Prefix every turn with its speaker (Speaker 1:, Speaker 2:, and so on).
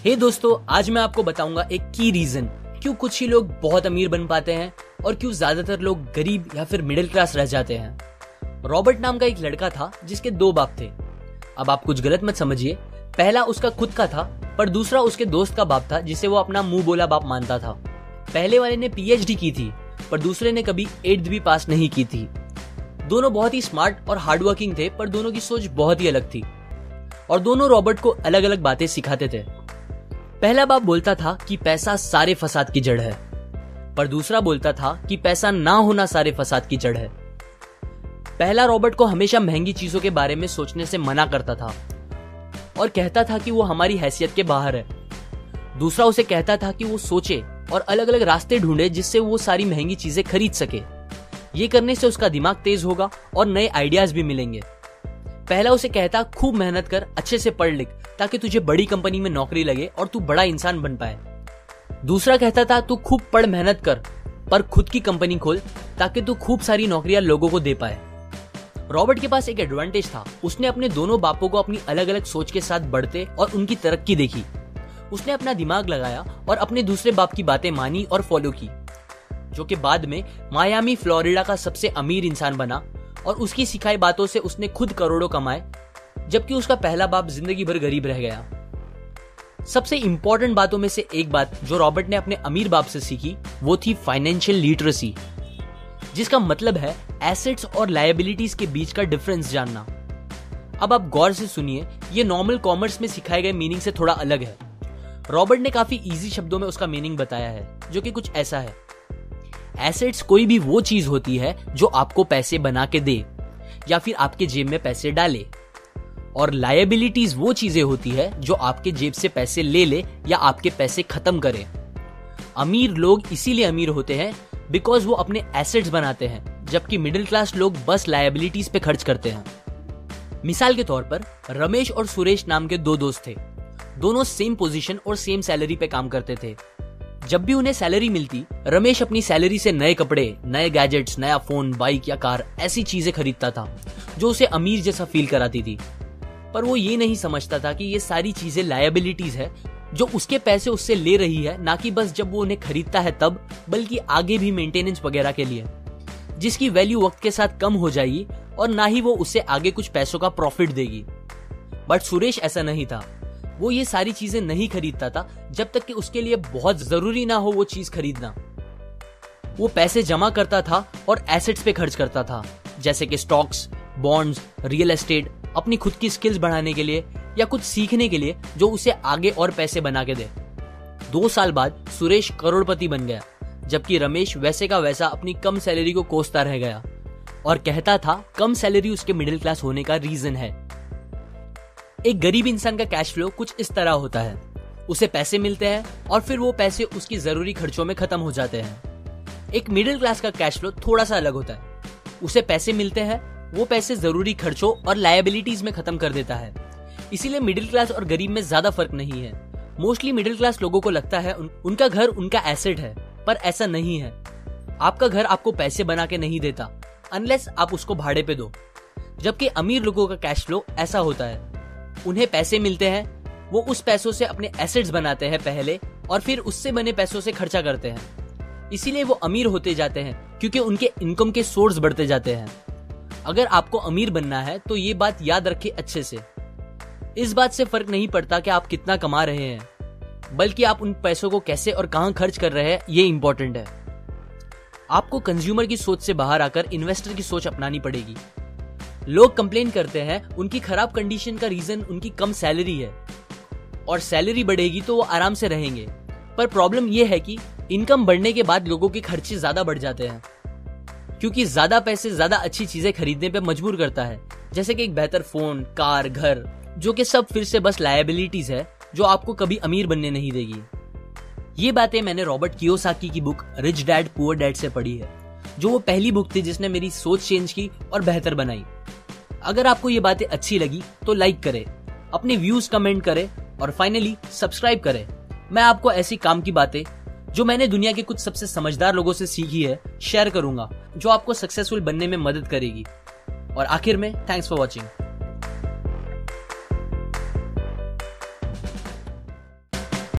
Speaker 1: हे दोस्तों, आज मैं आपको बताऊंगा एक की रीजन क्यों कुछ ही लोग बहुत अमीर बन पाते हैं और क्यों ज्यादातर लोग गरीब या फिर मिडिल क्लास रह जाते हैं। रॉबर्ट नाम का एक लड़का था जिसके 2 बाप थे। अब आप कुछ गलत मत समझिए, पहला उसका खुद का था पर दूसरा उसके दोस्त का बाप था जिसे वो अपना मुंह बोला बाप मानता था। पहले वाले ने पीएचडी की थी पर दूसरे ने कभी 8th भी पास नहीं की थी। दोनों बहुत ही स्मार्ट और हार्डवर्किंग थे पर दोनों की सोच बहुत ही अलग थी और दोनों रॉबर्ट को अलग अलग बातें सिखाते थे। पहला बाप बोलता था कि पैसा सारे फसाद की जड़ है, पर दूसरा बोलता था कि पैसा ना होना सारे फसाद की जड़ है। पहला रॉबर्ट को हमेशा महंगी चीजों के बारे में सोचने से मना करता था और कहता था कि वो हमारी हैसियत के बाहर है। दूसरा उसे कहता था कि वो सोचे और अलग अलग रास्ते ढूंढे जिससे वो सारी महंगी चीजें खरीद सके। ये करने से उसका दिमाग तेज होगा और नए आइडियाज भी मिलेंगे। पहला उसे कहता खूब मेहनत कर, अच्छे से पढ़ लिख ताकि तुझे बड़ी कंपनी में नौकरी लगे और तू बड़ा इंसान बन पाए। दूसरा कहता था तू खूब पढ़ मेहनत कर पर खुद की कंपनी खोल ताकि तू खूब सारी नौकरियां लोगों को दे पाए। रॉबर्ट के पास एक एडवांटेज था, उसने अपने दोनों बापों को अपनी अलग अलग सोच के साथ बढ़ते और उनकी तरक्की देखी। उसने अपना दिमाग लगाया और अपने दूसरे बाप की बातें मानी और फॉलो की, जो कि बाद में मायामी फ्लोरिडा का सबसे अमीर इंसान बना और उसकी सिखाई बातों से उसने खुद करोड़ों कमाए, जबकि उसका पहला बाप जिंदगी भर गरीब रह गया। सबसे इंपॉर्टेंट बातों में से एक बात जो रॉबर्ट ने अपने अमीर बाप से सीखी वो थी फाइनेंशियल लिटरेसी, जिसका मतलब है एसेट्स और लायबिलिटीज के बीच का डिफरेंस जानना। अब आप गौर से सुनिए, ये नॉर्मल कॉमर्स में सिखाए गए मीनिंग से थोड़ा अलग है। रॉबर्ट ने काफी इजी शब्दों में उसका मीनिंग बताया है, जो कि कुछ ऐसा है। एसेट्स कोई भी वो चीज होती है जो आपको पैसे बना के दे या फिर आपके जेब में पैसे डाले, और लायबिलिटीज वो चीजें होती है जो आपके जेब से पैसे ले ले या आपके पैसे खत्म करे। अमीर लोग इसीलिए अमीर होते हैं बिकॉज वो अपने एसेट्स बनाते हैं, जबकि मिडिल क्लास लोग बस लायबिलिटीज पे खर्च करते हैं। मिसाल के तौर पर रमेश और सुरेश नाम के 2 दोस्त थे। दोनों सेम पोजीशन और सेम सैलरी पे काम करते थे। जब भी उन्हें सैलरी मिलती, रमेश अपनी सैलरी से नए कपड़े, नए गैजेट्स, नया फोन, बाइक या कार ऐसी चीजें खरीदता था जो उसे अमीर जैसा फील कराती थी। पर वो ये नहीं समझता था कि ये सारी चीजें लायबिलिटीज है जो उसके पैसे उससे ले रही है, ना कि बस जब वो उन्हें खरीदता है तब, बल्कि आगे भी मेंटेनेंस वगैरह के लिए, जिसकी वैल्यू वक्त के साथ कम हो जाएगी और ना ही वो उससे आगे कुछ पैसों का प्रॉफिट देगी। बट सुरेश ऐसा नहीं था। वो ये सारी चीजें नहीं खरीदता था जब तक कि उसके लिए बहुत जरूरी ना हो वो चीज खरीदना। वो पैसे जमा करता था और एसेट्स पे खर्च करता था, जैसे कि स्टॉक्स, बॉन्ड्स, रियल एस्टेट, अपनी खुद की स्किल्स बढ़ाने के लिए या कुछ सीखने के लिए जो उसे आगे और पैसे बना के दे। 2 साल बाद सुरेश करोड़पति बन गया, जबकि रमेश वैसे का वैसा अपनी कम सैलरी को कोसता रह गया और कहता था कम सैलरी उसके मिडिल क्लास होने का रीजन है। एक गरीब इंसान का कैश फ्लो कुछ इस तरह होता है। उसे पैसे मिलते हैं और फिर वो पैसे उसकी जरूरी खर्चों में खत्म हो जाते हैं। एक मिडिल क्लास का कैश फ्लो थोड़ा सा अलग होता है। उसे पैसे मिलते हैं, वो पैसे जरूरी खर्चों और लायबिलिटीज में खत्म कर देता है। इसीलिए मिडिल क्लास और गरीब में ज्यादा फर्क नहीं है। मोस्टली मिडिल क्लास लोगों को लगता है उनका घर उनका एसेट है, पर ऐसा नहीं है। आपका घर आपको पैसे बना के नहीं देता अनलेस आप उसको भाड़े पे दो, जबकि अमीर लोगों का कैश फ्लो ऐसा होता है। उन्हें पैसे मिलते हैं, वो उस पैसों से अपने एसेट्स बनाते हैं पहले और फिर उससे बने पैसों से खर्चा करते हैं। इसीलिए वो अमीर होते जाते हैं क्योंकि उनके इनकम के सोर्स बढ़ते जाते हैं। अगर आपको अमीर बनना है तो ये बात याद रखिए अच्छे से। इस बात से फर्क नहीं पड़ता कि आप कितना कमा रहे हैं, बल्कि आप उन पैसों को कैसे और कहां खर्च कर रहे हैं, ये इंपॉर्टेंट है। आपको कंज्यूमर की सोच से बाहर आकर इन्वेस्टर की सोच अपनानी पड़ेगी। लोग कंप्लेन करते हैं उनकी खराब कंडीशन का रीजन उनकी कम सैलरी है और सैलरी बढ़ेगी तो वो आराम से रहेंगे। पर प्रॉब्लम ये है कि इनकम बढ़ने के बाद लोगों के खर्चे ज्यादा बढ़ जाते हैं, क्योंकि ज्यादा पैसे ज्यादा अच्छी चीजें खरीदने पे मजबूर करता है, जैसे कि एक बेहतर फोन, कार, घर, जो कि सब फिर से बस लायबिलिटीज है जो आपको कभी अमीर बनने नहीं देगी। ये बातें मैंने रॉबर्ट कियोसाकी की book Rich Dad Poor Dad से पढ़ी है, जो वो पहली बुक थी जिसने मेरी सोच चेंज की और बेहतर बनाई। अगर आपको ये बातें अच्छी लगी तो लाइक करें, अपने व्यूज कमेंट करें और फाइनली सब्सक्राइब करें। मैं आपको ऐसी काम की बातें जो मैंने दुनिया के कुछ सबसे समझदार लोगों से सीखी है शेयर करूंगा, जो आपको सक्सेसफुल बनने में मदद करेगी। और आखिर में थैंक्स फॉर वॉचिंग।